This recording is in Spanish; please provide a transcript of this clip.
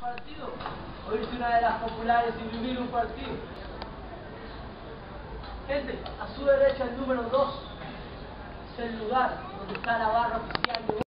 partido o irse una de las populares y vivir un partido. Gente, a su derecha el número 2 es el lugar donde está la barra oficial de